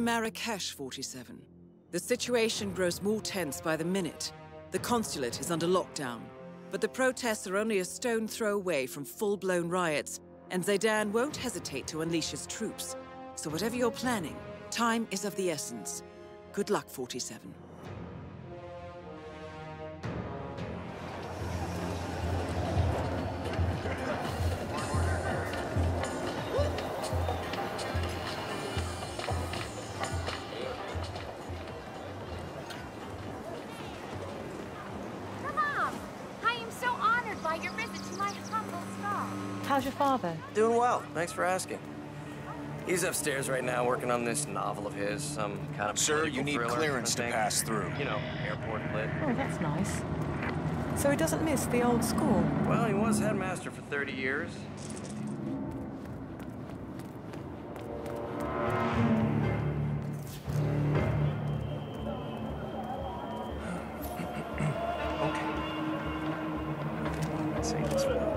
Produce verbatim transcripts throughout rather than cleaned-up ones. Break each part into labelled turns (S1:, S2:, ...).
S1: Marrakesh, forty-seven. The situation grows more tense by the minute. The consulate is under lockdown, but the protests are only a stone throw away from full-blown riots, and Zaydan won't hesitate to unleash his troops. So whatever you're planning, time is of the essence. Good luck, forty-seven.
S2: How's your father?
S3: Doing well, thanks for asking. He's upstairs right now working on this novel of his, some kind of
S4: Sir, you need
S3: thriller,
S4: clearance to pass through.
S3: You know, airport lit.
S2: Oh, that's nice. So he doesn't miss the old school?
S3: Well, he was headmaster for thirty years.
S4: Okay. Let's say this worked.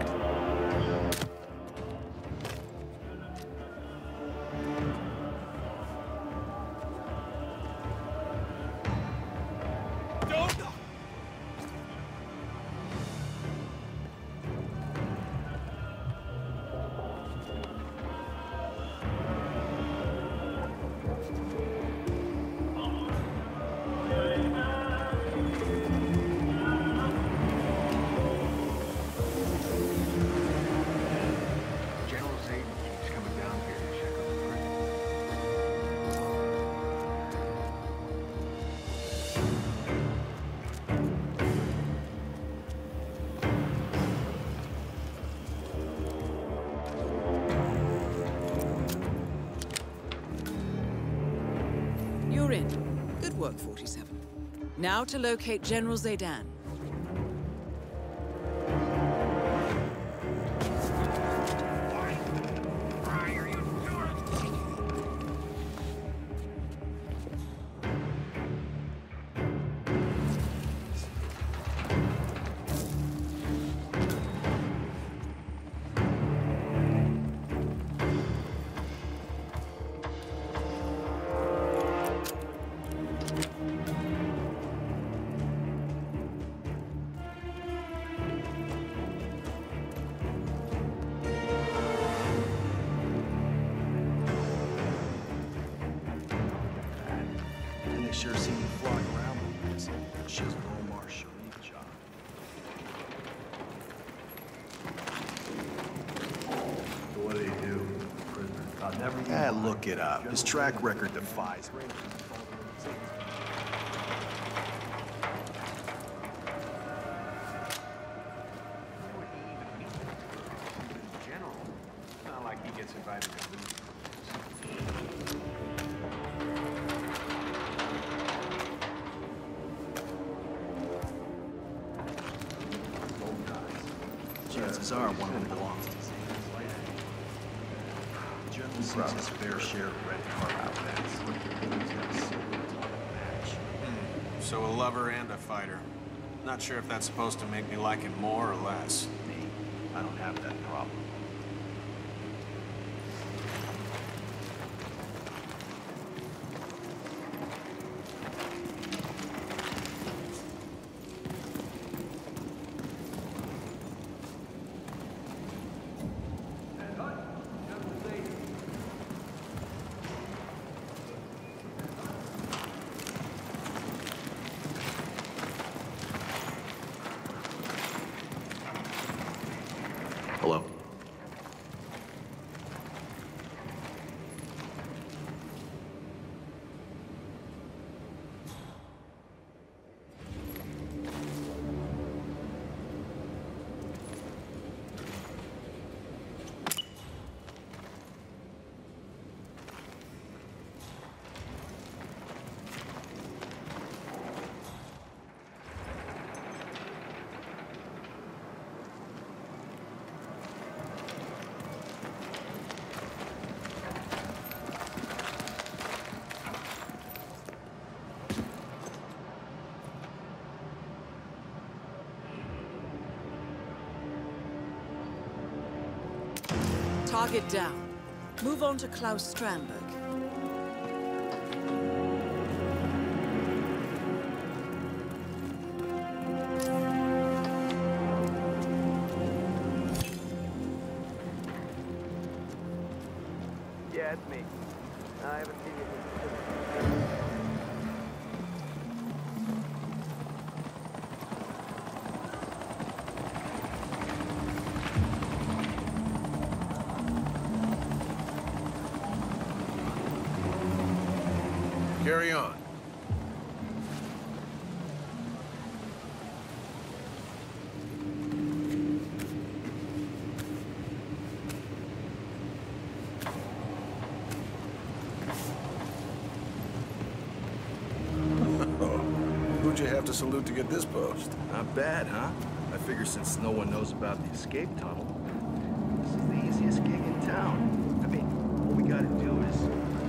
S1: You're in. Good work, forty-seven. Now to locate General Zaydan.
S4: Sure seen you flying around like this. She's an Omar Sharif job.
S5: So what do you do? Prisoner? I'll never even
S4: Ah, look it up. His track record defies me.
S5: General. It's not like he gets invited to meetings.
S4: Chances are one of them belongs to Z. The general sees his fair share of red car outfits.
S6: So a lover and a fighter. Not sure if that's supposed to make me like him more or less.
S4: Me, I don't have that problem. Hello.
S1: Target down. Move on to Klaus Strandberg.
S7: that's me. I haven't seen you.
S8: Carry on. Who'd you have to salute to get this post?
S4: Not bad, huh? I figure since no one knows about the escape tunnel, this is the easiest gig in town. I mean, all we gotta do is...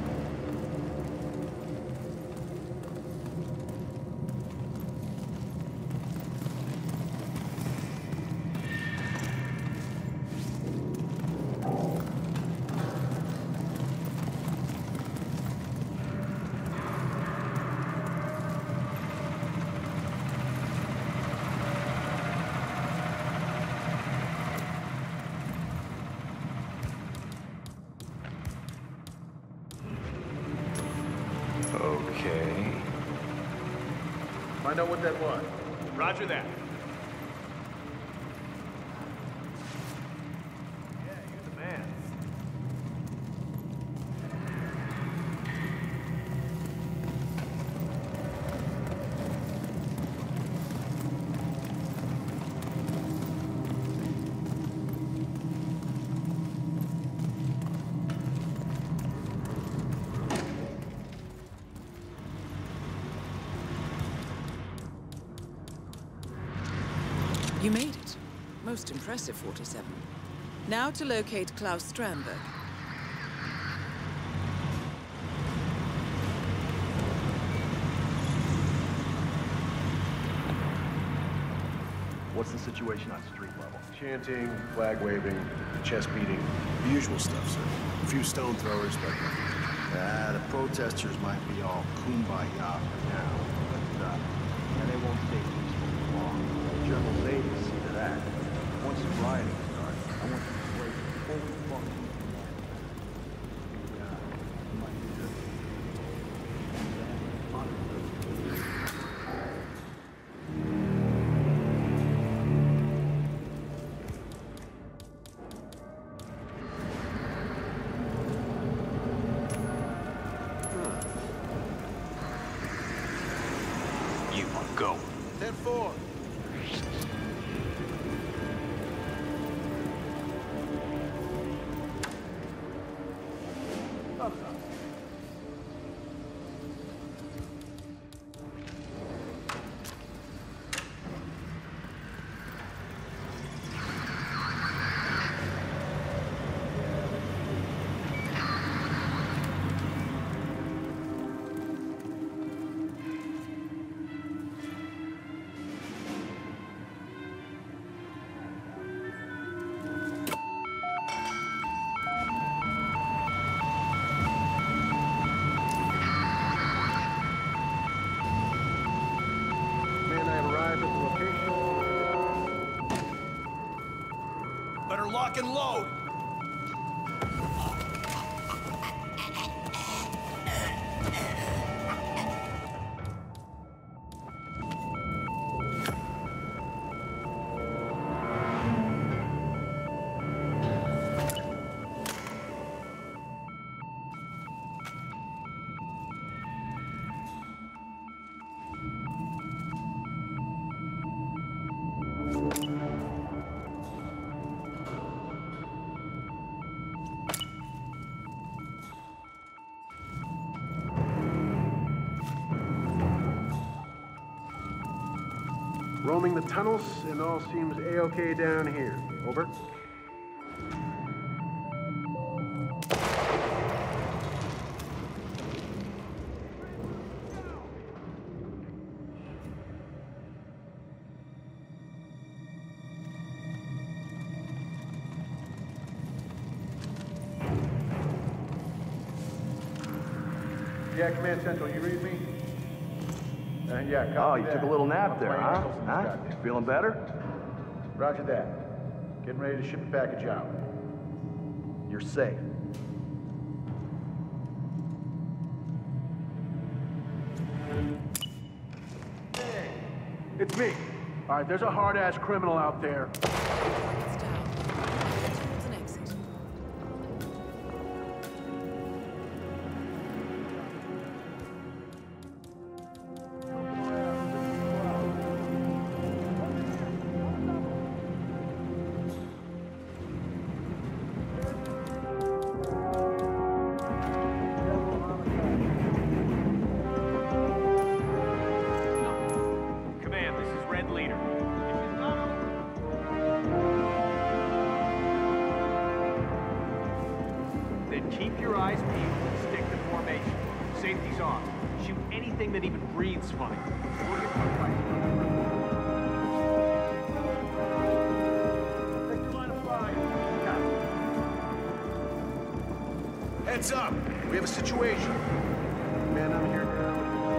S7: Okay.
S5: Find out what that was. Roger that. Yeah, you're the man.
S1: You made it. Most impressive, forty-seven. Now to locate Klaus Strandberg.
S4: What's the situation on street level?
S5: Chanting, flag waving, chest beating.
S8: The usual stuff, sir. A few stone throwers, but...
S4: Ah, the protesters might be all kumbaya for now, but uh, and they won't stay peaceful for long. General Lady will see to that. Once the rioting starts, I want you to play full function. Yeah, you might need to...
S5: You go.
S8: ten four. Better lock and load.
S5: Roaming the tunnels, and all seems A-okay down here. Over. Yeah, Command Central, you read me? Uh, yeah,
S4: Oh,
S5: copy
S4: you
S5: that.
S4: took a little nap there,
S5: Playing
S4: huh?
S5: Nicholson's
S4: Huh?
S5: got this.
S4: Feeling better?
S5: Roger that. Getting ready to ship the package out.
S4: You're safe.
S5: It's me. All right, there's a hard-ass criminal out there.
S1: It's down. Head towards an exit.
S9: Command, this is Red Leader. Then keep your eyes peeled and stick to formation. Safety's on. Shoot anything that even breathes funny. We'll get to fight. Take the line of fire. Got it.
S8: Heads up! We have a situation.
S5: Man, I'm here now.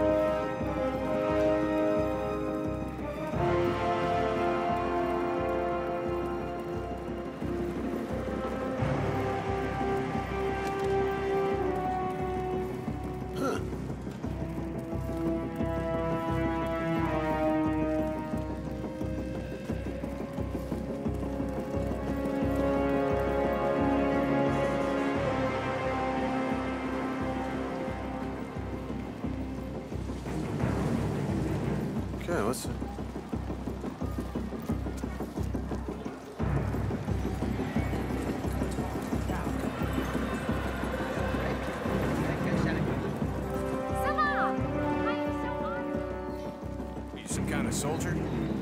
S8: Okay, what's it?
S6: Are you some kind of soldier?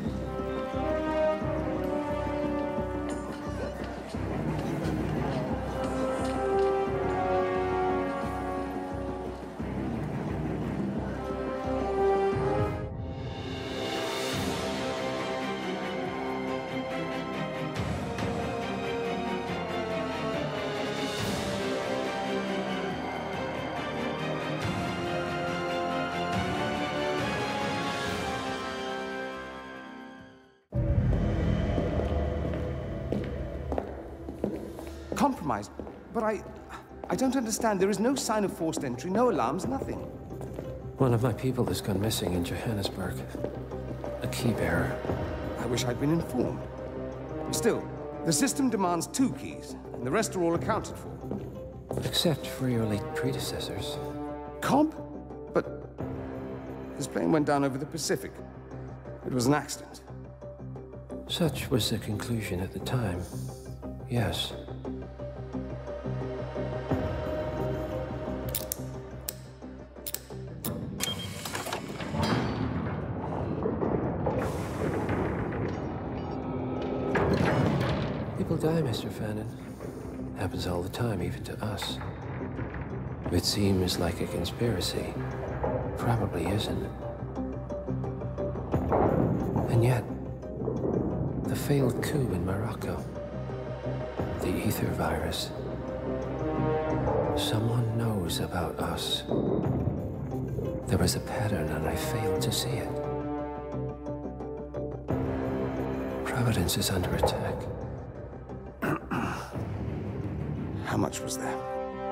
S10: Compromised. But I... I don't understand. There is no sign of forced entry, no alarms, nothing.
S11: One of my people has gone missing in Johannesburg. A key bearer.
S10: I wish I'd been informed. Still, the system demands two keys, and the rest are all accounted for.
S11: Except for your late predecessors.
S10: Cobb? But... his plane went down over the Pacific. It was an accident.
S11: Such was the conclusion at the time. Yes. People die, Mister Fannin. Happens all the time, even to us. It seems like a conspiracy. Probably isn't. And yet, the failed coup in Morocco, the ether virus. Someone knows about us. There was a pattern and I failed to see it. Providence is under attack.
S10: How much was there?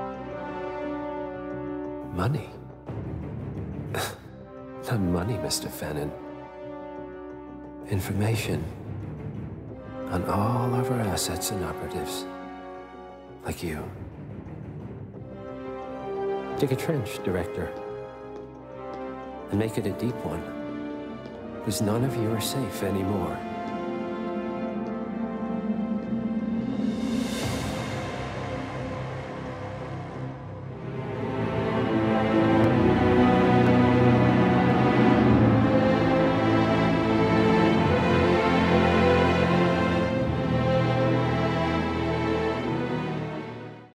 S11: Money? Not money, Mister Fannin. Information on all of our assets and operatives. Like you. Dig a trench, Director. And make it a deep one. Because none of you are safe anymore.